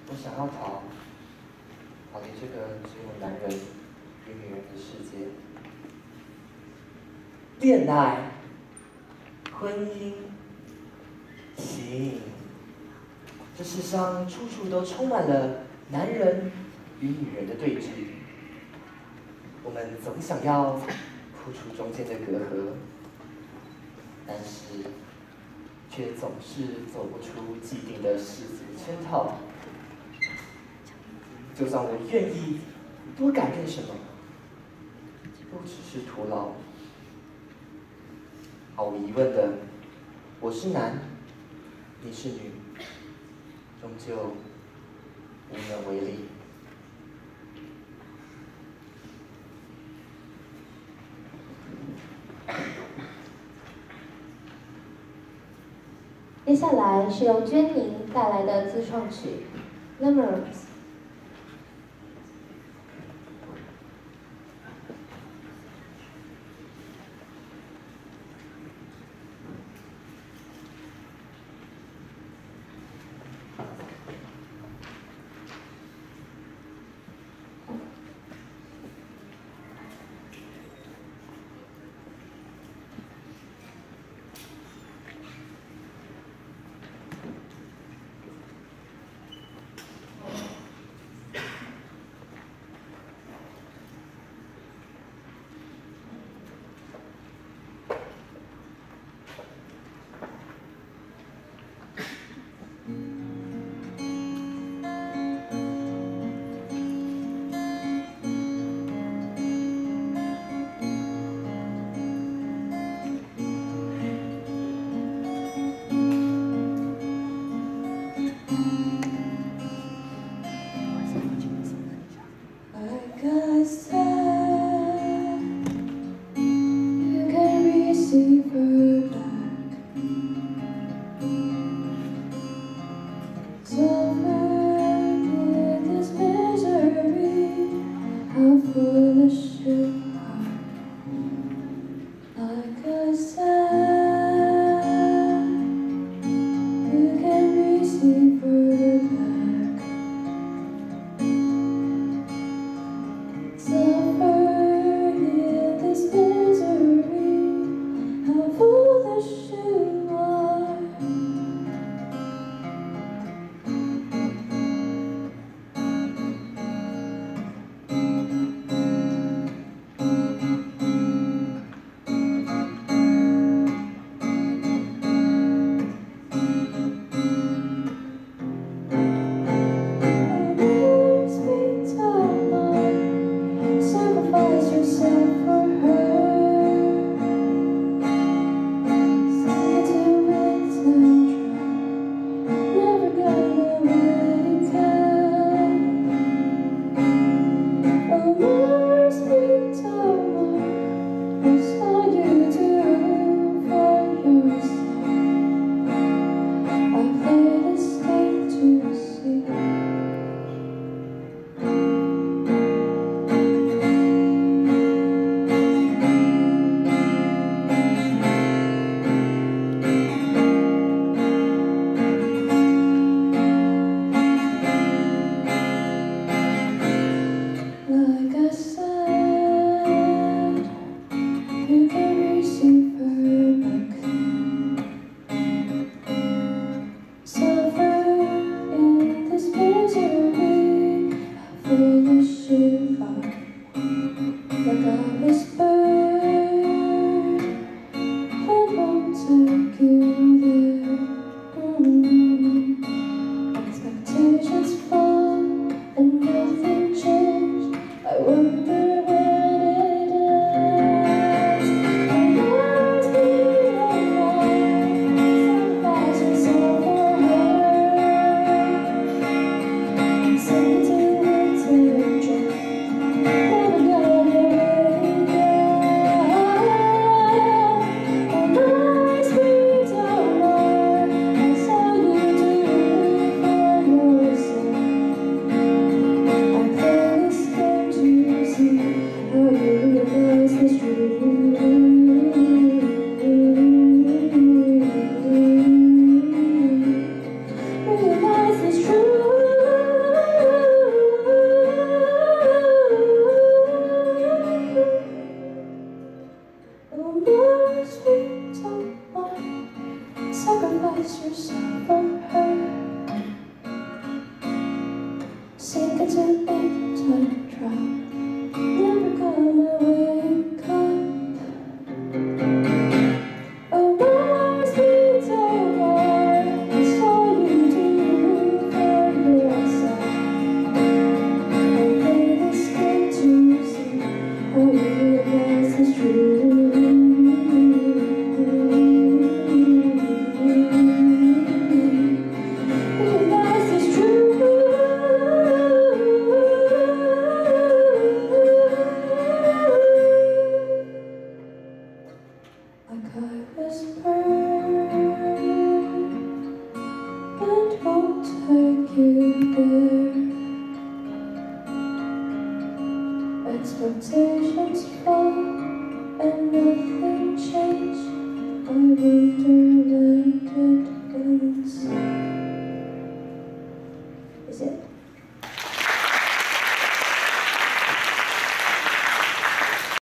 我想要逃离这个只有男人与女人的世界。恋爱、婚姻、性，这世上处处都充满了男人与女人的对峙。我们总想要铺除中间的隔阂，但是却总是走不出既定的世俗圈套。就算我愿意多改变什么，都只是徒劳。毫无疑问的，我是男，你是女，终究无能为力。 接下来是由娟宁带来的自创曲《Lemurs》。 Realize it's true. It's an old-time trap, never gonna wake up. Oh, where's the door? It's all you do for yourself. I think it's good to see how you realize it's true. Like I whispered, and won't take you there. Expectations fall, and nothing changed. I wonder when it ends. Is it?